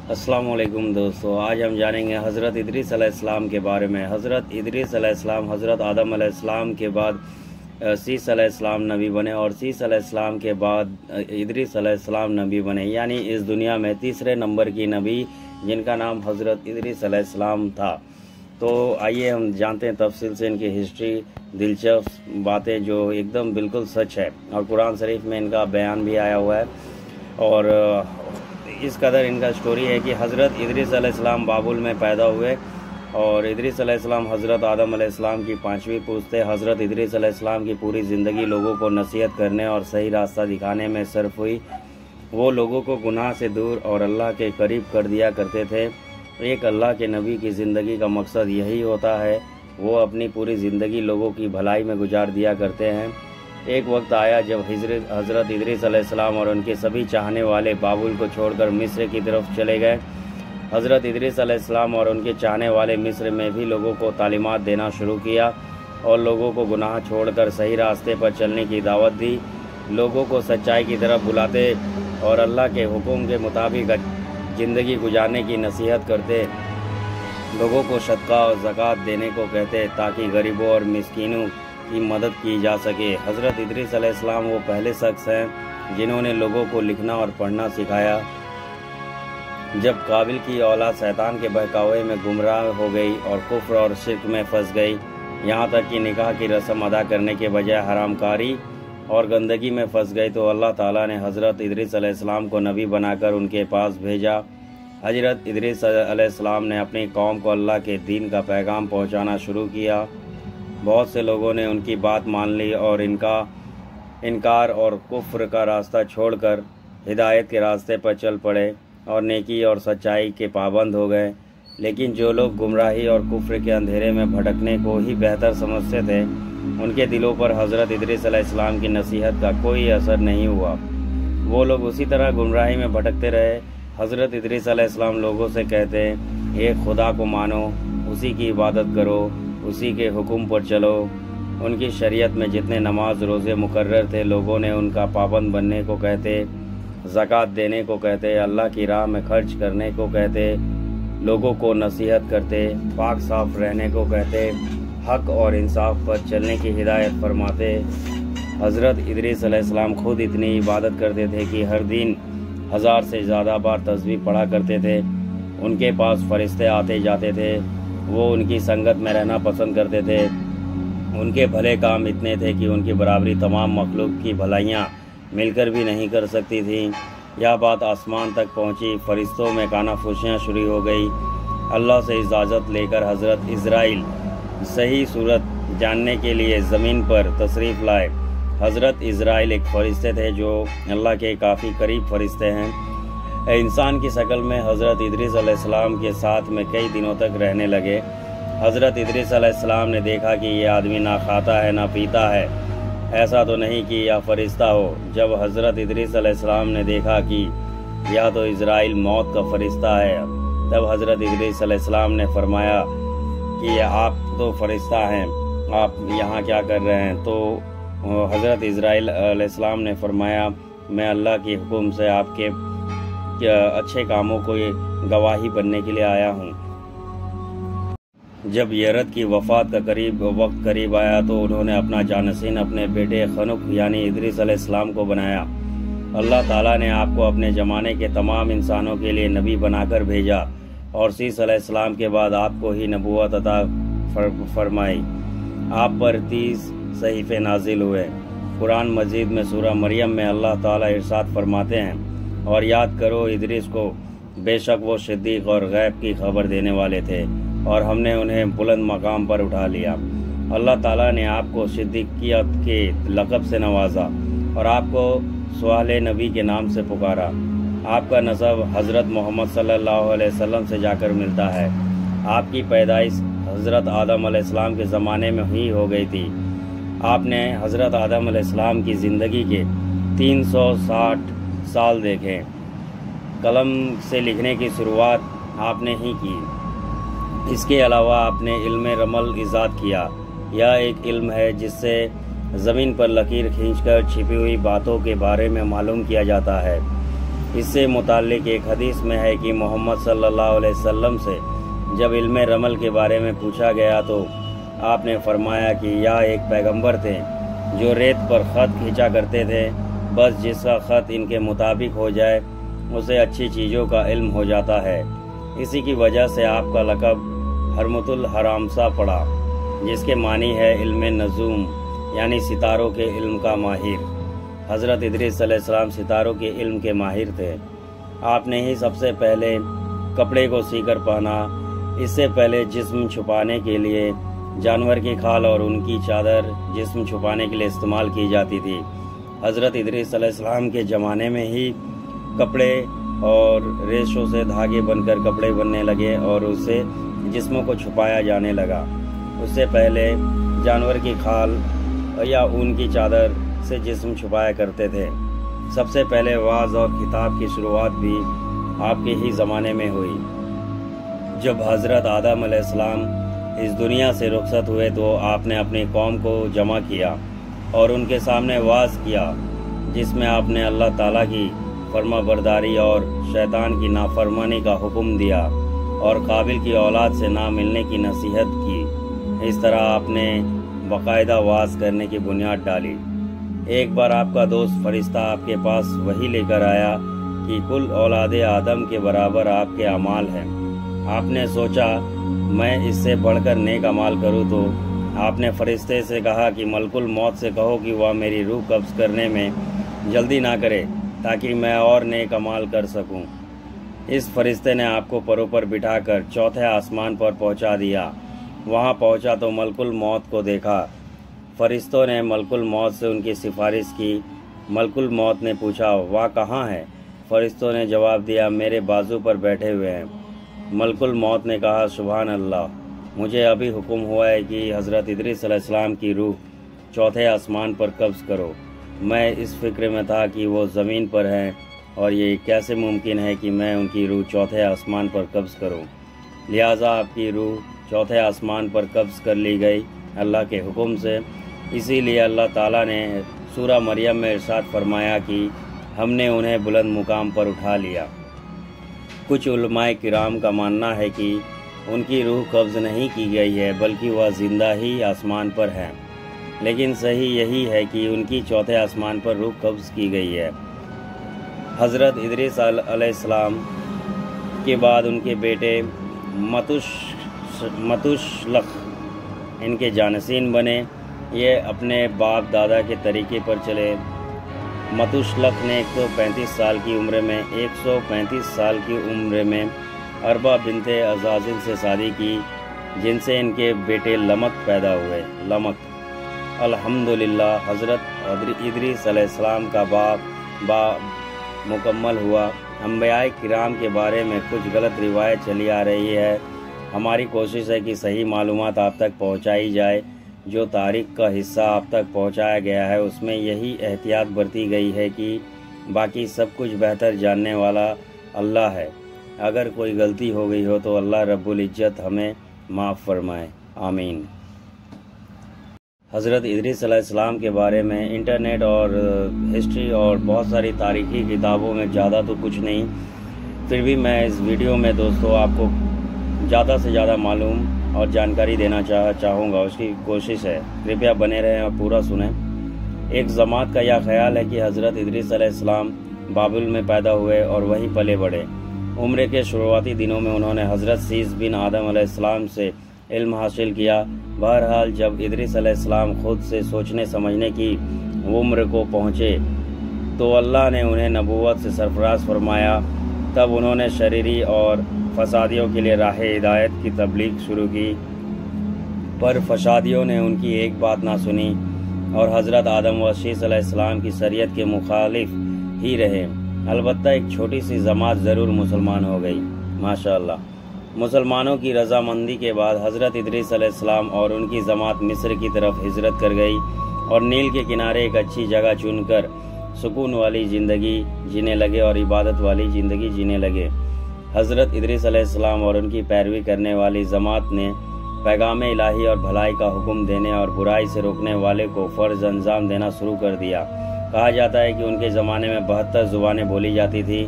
अस्सलाम वालेकुम दोस्तों, आज हम जानेंगे हज़रत इदरीस अलैहिस्सलाम के बारे में। हज़रत इदरीस अलैहिस्सलाम हज़रत आदम अलैहिस्सलाम के बाद सीस अलैहिस्सलाम नबी बने और सीस अलैहिस्सलाम के बाद इदरीस अलैहिस्सलाम नबी बने, यानी इस दुनिया में तीसरे नंबर की नबी जिनका नाम हज़रत इदरीस अलैहिस्सलाम था। तो आइए हम जानते हैं तफसील से इनकी हिस्ट्री, दिलचस्प बातें जो एकदम बिल्कुल सच है और कुरान शरीफ में इनका बयान भी आया हुआ है। और इस कदर इनका स्टोरी है कि हज़रत इदरीस अलैहिस्सलाम बाबुल में पैदा हुए और इदरीस अलैहिस्सलाम हज़रत आदम अलैहिस्सलाम की पांचवी पूछ थे। हज़रत इदरीस अलैहिस्सलाम की पूरी ज़िंदगी लोगों को नसीहत करने और सही रास्ता दिखाने में सर्फ हुई। वो लोगों को गुनाह से दूर और अल्लाह के करीब कर दिया करते थे। एक अल्लाह के नबी की ज़िंदगी का मकसद यही होता है, वो अपनी पूरी ज़िंदगी लोगों की भलाई में गुजार दिया करते हैं। एक वक्त आया जब हज़रत इदरीस अलैहिस्सलाम और उनके सभी चाहने वाले बाबुल को छोड़कर मिस्र की तरफ चले गए। हज़रत इदरीस अलैहिस्सलाम और उनके चाहने वाले मिस्र में भी लोगों को तालीमात देना शुरू किया और लोगों को गुनाह छोड़कर सही रास्ते पर चलने की दावत दी। लोगों को सच्चाई की तरफ बुलाते और अल्लाह के हुक्म के मुताबिक ज़िंदगी गुजारने की नसीहत करते। लोगों को सदका और ज़कात देने को कहते ताकि गरीबों और मिस्कीनों की मदद की जा सके। हज़रत इदरीस अलैहिस्सलाम वो पहले शख्स हैं जिन्होंने लोगों को लिखना और पढ़ना सिखाया। जब काबिल की औलाद शैतान के बहकावे में गुमराह हो गई और कुफ्र और शिर्क में फंस गई, यहाँ तक कि निकाह की रस्म अदा करने के बजाय हरामकारी और गंदगी में फंस गई, तो अल्लाह ताला ने हज़रत इदरीस अलैहिस्सलाम को नबी बनाकर उनके पास भेजा। हज़रत इदरीस अलैहिस्सलाम ने अपनी कौम को अल्लाह के दीन का पैगाम पहुँचाना शुरू किया। बहुत से लोगों ने उनकी बात मान ली और इनका इनकार और कुफ्र का रास्ता छोड़कर हिदायत के रास्ते पर चल पड़े और नेकी और सच्चाई के पाबंद हो गए। लेकिन जो लोग गुमराही और कुफ्र के अंधेरे में भटकने को ही बेहतर समझते थे, उनके दिलों पर हज़रत इदरीस अलैहिस्सलाम की नसीहत का कोई असर नहीं हुआ। वो लोग उसी तरह गुमराही में भटकते रहे। हज़रत इदरीस अलैहिस्सलाम लोगों से कहते, एक खुदा को मानो, उसी की इबादत करो, उसी के हुक्म पर चलो। उनकी शरीयत में जितने नमाज रोज़े मुकर्रर थे, लोगों ने उनका पाबंद बनने को कहते, ज़कात देने को कहते, अल्लाह की राह में खर्च करने को कहते, लोगों को नसीहत करते, पाक साफ रहने को कहते, हक और इंसाफ पर चलने की हिदायत फरमाते। हज़रत इदरीस अलैहिस्सलाम खुद इतनी इबादत करते थे कि हर दिन 1000 से ज़्यादा बार तस्बीह पढ़ा करते थे। उनके पास फरिश्ते आते जाते थे, वो उनकी संगत में रहना पसंद करते थे। उनके भले काम इतने थे कि उनकी बराबरी तमाम मखलूक की भलाइयाँ मिलकर भी नहीं कर सकती थीं। यह बात आसमान तक पहुँची, फरिश्तों में कानाफूसियाँ शुरू हो गई। अल्लाह से इजाज़त लेकर हज़रत इज़राइल सही सूरत जानने के लिए ज़मीन पर तशरीफ़ लाए। हज़रत इज़राइल एक फ़रिश्ते थे जो अल्लाह के काफ़ी करीब फ़रिश्ते हैं। इंसान की शक्ल में हज़रत इदरीस अलैहिस्सलाम के साथ में कई दिनों तक रहने लगे। हज़रत इदरीस अलैहिस्सलाम ने देखा कि यह आदमी ना खाता है ना पीता है, ऐसा तो नहीं कि यह फरिश्ता हो। जब हज़रत इदरीस अलैहिस्सलाम ने देखा कि यह तो इज़राइल मौत का फरिश्ता है, तब हज़रत इदरीस अलैहिस्सलाम ने फरमाया कि आप तो फरिश्ता हैं, आप यहाँ क्या कर रहे हैं? तो हज़रत इज़राइल अलैहिस्सलाम ने फरमाया, मैं अल्लाह के हुक्म से आपके अच्छे कामों को गवाही बनने के लिए आया हूँ। जब यरद की वफ़ात का वक्त करीब आया तो उन्होंने अपना जानशीन अपने बेटे खनुक यानी इदरीस अलैहिस्सलाम को बनाया। अल्लाह ताला ने आपको अपने ज़माने के तमाम इंसानों के लिए नबी बनाकर भेजा और सीस अलैहिस्सलाम के बाद आपको ही नबूवत अता फरमाई। आप पर 30 सहीफ़े नाजिल हुए। कुरान मजीद में सूरह मरियम में अल्लाह ताला इरशाद फरमाते हैं, और याद करो इदरीस को, बेशक वो सिद्दीक़ और गैब की खबर देने वाले थे और हमने उन्हें बुलंद मकाम पर उठा लिया। अल्लाह ताला ने आपको सिद्दीक़ियत के लक़ब से नवाजा और आपको सुआले नबी के नाम से पुकारा। आपका नसब हज़रत मोहम्मद सल्लल्लाहु अलैहि वसल्लम से जाकर मिलता है। आपकी पैदाइश हज़रत आदम अलैहिस्सलाम के ज़माने में ही हो गई थी। आपने हज़रत आदम अलैहिस्सलाम की ज़िंदगी के 360 साल देखे। कलम से लिखने की शुरुआत आपने ही की। इसके अलावा आपने इल्म रमल ईजाद किया। यह एक इल्म है जिससे ज़मीन पर लकीर खींचकर छिपी हुई बातों के बारे में मालूम किया जाता है। اس سے متعلق ایک حدیث میں ہے کہ محمد صلی اللہ علیہ وسلم سے جب علم رمل کے بارے میں پوچھا گیا تو آپ نے فرمایا کہ یہ ایک پیغمبر تھے جو ریت پر خط کھینچا کرتے تھے، بس جس کا خط ان کے مطابق ہو جائے اسے اچھی چیزوں کا علم ہو جاتا ہے۔ اسی کی وجہ سے آپ کا لقب حرمت الحرامسا پڑا، جس کے معنی ہے علم نجوم، یعنی ستاروں کے علم کا ماہر۔ حضرت ادریس علیہ السلام ستاروں کے علم کے ماہر تھے۔ آپ نے ہی سب سے پہلے کپڑے کو سی کر پہنا۔ اس سے پہلے جسم چھپانے کے لیے جانور کی کھال اور ان کی چادر جسم چھپانے کے لیے استعمال کی جاتی تھی۔ حضرت ادریس علیہ السلام کے زمانے میں ہی کپڑے اور ریشوں سے دھاگے بن کر کپڑے بننے لگے اور اس سے جسموں کو چھپایا جانے لگا۔ اس سے پہلے جانور کی کھال یا اون کی چادر سے جسم چھپایا کرتے تھے۔ سب سے پہلے وعظ اور خطاب کی شروعات بھی آپ کے ہی زمانے میں ہوئی۔ جب حضرت آدم علیہ السلام اس دنیا سے رخصت ہوئے تو آپ نے اپنی قوم کو جمع کیا اور ان کے سامنے وعظ کیا، جس میں آپ نے اللہ تعالیٰ کی فرما برداری اور شیطان کی نافرمانی کا حکم دیا اور قابل کی اولاد سے نہ ملنے کی نصیحت کی۔ اس طرح آپ نے باقاعدہ وعظ کرنے کی بنیاد ڈالی۔ ایک بار آپ کا دوست فرشتہ آپ کے پاس وحی لے کر آیا کہ کل اولاد آدم کے برابر آپ کے اعمال ہیں۔ آپ نے سوچا میں اس سے بڑھ کر نیک اعمال کروں، تو آپ نے فرشتے سے کہا کہ ملک الموت سے کہو کہ وہ میری روح قبض کرنے میں جلدی نہ کرے تاکہ میں اور نیک اعمال کر سکوں۔ اس فرشتے نے آپ کو پروں پر بٹھا کر چوتھے آسمان پر پہنچا دیا۔ وہاں پہنچا تو ملک الموت کو دیکھا۔ فرشتوں نے ملک الموت سے ان کی سفارش کی۔ ملک الموت نے پوچھا وہ کہاں ہے؟ فرشتوں نے جواب دیا میرے بازو پر بیٹھے ہوئے ہیں۔ ملک الموت نے کہا سبحان اللہ، مجھے ابھی حکم ہوا ہے کہ حضرت ادریس علیہ السلام کی روح چوتھے آسمان پر قبض کرو۔ میں اس فکر میں تھا کہ وہ زمین پر ہیں اور یہ کیسے ممکن ہے کہ میں ان کی روح چوتھے آسمان پر قبض کروں، لہٰذا آپ کی روح چوتھے آسمان پر قبض کر لی گئی اللہ کے حکم سے۔ اسی لیے اللہ تعالیٰ نے سورہ مریم میں ارشاد فرمایا کہ ہم نے انہیں بلند مقام پر اٹھا لیا۔ کچھ علماء کرام کا ماننا ہے کہ ان کی روح قبض نہیں کی گئی ہے بلکہ وہ زندہ ہی آسمان پر ہیں، لیکن صحیح یہی ہے کہ ان کی چوتھے آسمان پر روح قبض کی گئی ہے۔ حضرت ادریس علیہ السلام کے بعد ان کے بیٹے متوشلخ ان کے جانشین بنے۔ یہ اپنے باپ دادا کے طریقے پر چلے۔ متوشلخ نے 135 سال کی عمر میں اربا بنت عزازل سے شادی کی، جن سے ان کے بیٹے لمک پیدا ہوئے۔ لمک الحمدللہ حضرت ادریس علیہ السلام کا باپ مکمل ہوا۔ انبیاء کرام کے بارے میں کچھ غلط روایت چلی آ رہی ہے۔ ہماری کوشش ہے کہ صحیح معلومات آپ تک پہنچائی جائے۔ جو تاریخ کا حصہ آپ تک پہنچایا گیا ہے اس میں یہی احتیاط برتی گئی ہے کہ باقی سب کچھ بہتر جاننے والا اللہ ہے۔ اگر کوئی غلطی ہو گئی ہو تو اللہ رب العزت ہمیں معاف فرمائے، آمین۔ حضرت ادریس علیہ السلام کے بارے میں انٹرنیٹ اور ہسٹری اور بہت ساری تاریخی کتابوں میں زیادہ تو کچھ نہیں، پھر بھی میں اس ویڈیو میں دوستو آپ کو زیادہ سے زیادہ معلوم اور جانکاری دینا چاہوں گا، اس کی کوشش ہے۔ کرپیا بنے رہیں اور پورا سنیں۔ ایک جماعت کا یہ خیال ہے کہ حضرت ادریس علیہ السلام بابل میں پیدا ہوئے اور وہیں پلے بڑھے۔ عمر کے شروعاتی دنوں میں انہوں نے حضرت سیس بن آدم علیہ السلام سے علم حاصل کیا۔ بہرحال جب ادریس علیہ السلام خود سے سوچنے سمجھنے کی عمر کو پہنچے تو اللہ نے انہیں نبوت سے سرفراز فرمایا۔ تب انہوں نے شریری اور فسادیوں کے لیے راہ ہدایت کی تبلیغ شروع کی، پر فسادیوں نے ان کی ایک بات نہ سنی اور حضرت آدم و شیس علیہ السلام کی شریعت کے مخالف ہی رہے۔ البتہ ایک چھوٹی سی جماعت ضرور مسلمان ہو گئی، ماشاءاللہ۔ مسلمانوں کی رضامندی کے بعد حضرت ادریس علیہ السلام اور ان کی جماعت مصر کی طرف ہجرت کر گئی اور نیل کے کنارے ایک اچھی جگہ چن کر سکون والی زندگی جینے لگے اور عبادت والی زندگی جینے لگے۔ حضرت ادریس علیہ السلام اور ان کی پیروی کرنے والی جماعت نے پیغام الہی اور بھلائی کا حکم دینے اور برائی سے روکنے والے کو فرض انجام دینا شروع کر دیا۔ کہا جاتا ہے کہ ان کے زمانے میں 72 زبانیں بولی جاتی تھی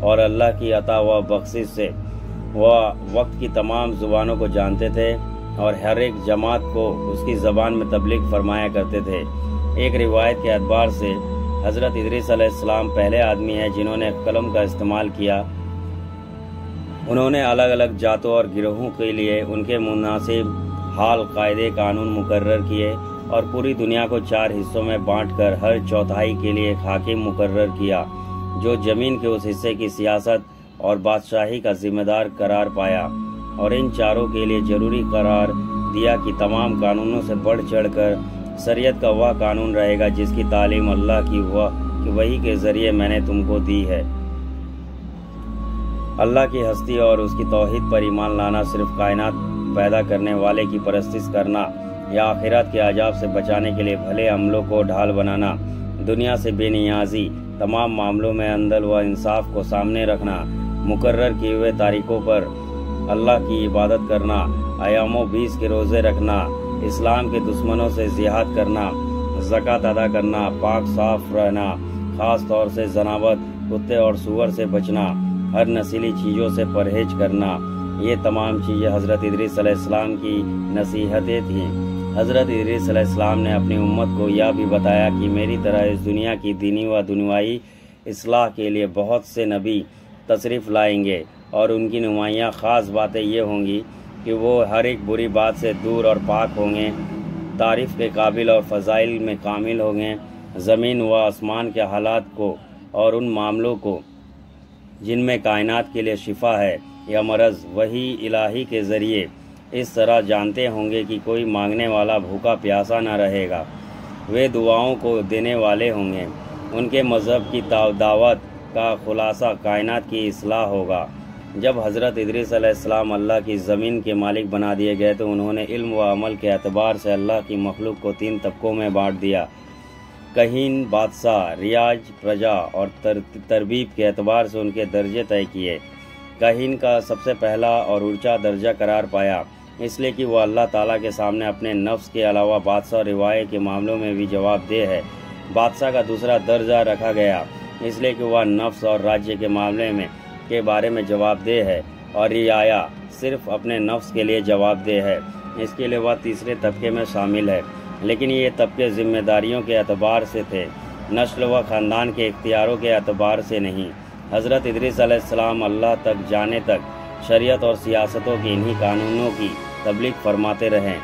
اور اللہ کی عطا و بخشش سے وہ وقت کی تمام زبانوں کو جانتے تھے اور ہر ایک جماعت کو اس کی زبان میں تبلیغ فرمایا کرتے تھے۔ ایک روایت کے اعتبار سے حضرت ادریس علیہ السلام پہلے آدمی ہیں جنہوں نے قلم کا استعمال کیا۔ انہوں نے الگ الگ جاتوں اور گروہوں کے لیے ان کے مناسب حال قاعدے قانون مقرر کیے اور پوری دنیا کو 4 حصوں میں بانٹ کر ہر چوتھائی کے لیے ایک حاکم مقرر کیا جو زمین کے اس حصے کی سیاست اور بادشاہی کا ذمہ دار قرار پایا، اور ان چاروں کے لیے ضروری قرار دیا کہ تمام قانونوں سے بڑھ چڑھ کر شریعت کا وہ قانون رہے گا جس کی تعلیم اللہ کی وحی کے ذریعے میں نے تم کو دی ہے۔ اللہ کی ہستی اور اس کی توحید پر ایمان لانا، صرف کائنات پیدا کرنے والے کی پرستش کرنا یا آخرت کے عذاب سے بچانے کے لیے بھلے عملوں کو ڈھال بنانا، دنیا سے بے نیازی، تمام معاملوں میں عدل و انصاف کو سامنے رکھنا، مقرر کیے ہوئے تاریخوں پر اللہ کی عبادت کرنا، ایام و 20 کے روزے رکھنا، اسلام کے دشمنوں سے جہاد کرنا، زکوٰۃ ادا کرنا، پاک صاف رہنا، خاص طور سے ذنابت، کتے اور سور سے بچنا، ہر نسلی چیزوں سے پرہیز کرنا، یہ تمام چیزیں حضرت ادریس علیہ السلام کی نصیحتیں تھیں۔ حضرت ادریس علیہ السلام نے اپنی امت کو یہ بھی بتایا کہ میری طرح اس دنیا کی دینی و دنیاوی اصلاح کے لیے بہت سے نبی تشریف لائیں گے، اور ان کی نمایاں خاص باتیں یہ ہوں گی کہ وہ ہر ایک بری بات سے دور اور پاک ہوں گے، تعریف کے قابل اور فضائل میں کامل ہوں گے، زمین و آسمان کے حالات کو اور ان معاملوں کو جن میں کائنات کے لیے شفا ہے یا مرض، وحی الہی کے ذریعے اس طرح جانتے ہوں گے کہ کوئی مانگنے والا بھوکا پیاسا نہ رہے گا، وہ دعاؤں کو دینے والے ہوں گے، ان کے مذہب کی دعوت کا خلاصہ کائنات کی اصلاح ہوگا۔ جب حضرت ادریس علیہ السلام اللہ کی زمین کے مالک بنا دیے گئے تو انہوں نے علم و عمل کے اعتبار سے اللہ کی مخلوق کو 3 طبقوں میں بانٹ دیا۔ کہین، بادشاہ، ریاض، پرجا، اور تربیب کے اعتبار سے ان کے درجے طے کیے۔ کہین کا سب سے پہلا اور اونچا درجہ قرار پایا، اس لیے کہ وہ اللہ تعالیٰ کے سامنے اپنے نفس کے علاوہ بادشاہ اور روایت کے معاملوں میں بھی جواب دہ ہے۔ بادشاہ کا دوسرا درجہ رکھا گیا اس لیے کہ وہ نفس اور راجیہ کے معاملے میں کے بارے میں جواب دہ ہے، اور رعایا صرف اپنے نفس کے لیے جواب دہ ہے، اس کے لیے وہ تیسرے طبقے میں شامل ہے۔ لیکن یہ طبقے ذمہ داریوں کے اعتبار سے تھے، نسل و خاندان کے اختیاروں کے اعتبار سے نہیں۔ حضرت ادریس علیہ السلام اللہ تک جانے تک شریعت اور سیاستوں کی انہی قانونوں کی تبلیغ فرماتے رہے۔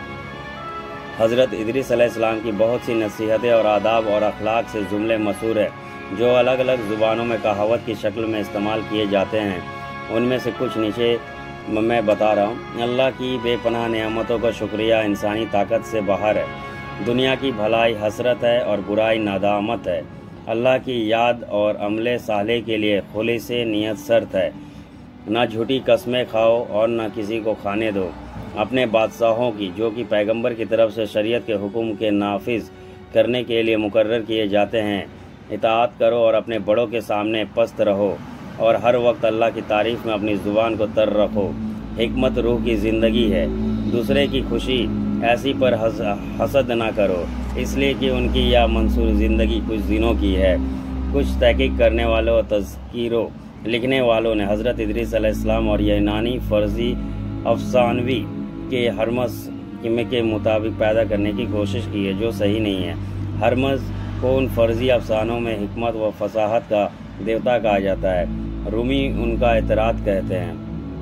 حضرت ادریس علیہ السلام کی بہت سی نصیحتیں اور آداب اور اخلاق سے جملے مشہور ہیں جو الگ الگ زبانوں میں کہاوت کی شکل میں استعمال کیے جاتے ہیں۔ ان میں سے کچھ نیچے میں بتا رہا ہوں۔ اللہ کی بے پناہ نعمتوں کا شکریہ انسانی طاقت سے باہر ہے، دنیا کی بھلائی حسرت ہے اور برائی ندامت ہے، اللہ کی یاد اور عمل صالح کے لیے خالص نیت شرط ہے، نہ جھوٹی قسمیں کھاؤ اور نہ کسی کو کھانے دو، اپنے بادشاہوں کی جو کہ پیغمبر کی طرف سے شریعت کے حکم کے نافذ کرنے کے لیے مقرر کیے جاتے ہیں، اطاعت کرو اور اپنے بڑوں کے سامنے پست رہو، اور ہر وقت اللہ کی تعریف میں اپنی زبان کو تر رکھو۔ حکمت روح کی زندگی ہے، دوسرے کی خوشی ایسی پر حسد نہ کرو، اس لیے کہ ان کی یہ منصور زندگی کچھ دنوں کی ہے۔ کچھ تحقیق کرنے والوں اور تذکیروں لکھنے والوں نے حضرت ادریس علیہ السلام اور یونانی فرضی افسانوی کے ہرمز کے مطابق پیدا کرنے کی کوشش کی ہے، جو صحیح نہیں ہے۔ ہرمز کو ان فرضی افسانوں میں حکمت و فصاحت کا دیوتا کہا جاتا ہے، رومی ان کا اعتراض کہتے ہیں۔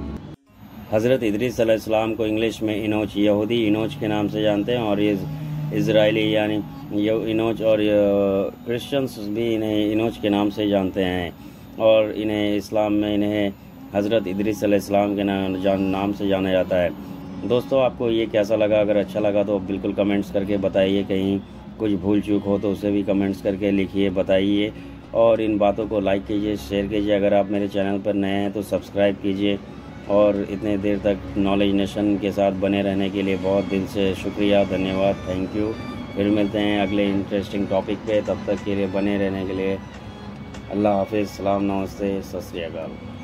حضرت ادریس علیہ السلام کو انگلش میں اینوچ، یہودی اینوچ کے نام سے جانتے ہیں، اور اسرائیلی یعنی اینوچ، اور کرسچنس بھی انہیں اینوچ کے نام سے جانتے ہیں، اور انہیں اسلام میں انہیں حضرت ادریس علیہ السلام کے نام سے جانا جاتا ہے۔ دوستو، آپ کو یہ کیسا لگا؟ اگر اچھا لگا تو بالکل کمنٹس کر کے بتائیے، کہیں کچھ بھول چوک ہو تو اسے بھی کمنٹس کر کے لکھیے، بتائیے، اور ان باتوں کو لائک کیجیے، شیئر کیجیے۔ اگر آپ میرے چینل پر نئے ہیں تو سبسکرائب کیجیے، اور اتنے دیر تک نالج نیشن کے ساتھ بنے رہنے کے لیے بہت دل سے شکریہ، دھنیہ واد، تھینک یو۔ پھر ملتے ہیں اگلے انٹرسٹنگ ٹاپک پہ، تب تک کے لیے بنے رہنے کے لیے اللہ حافظ، سلام، نمستے، ست سری اکال۔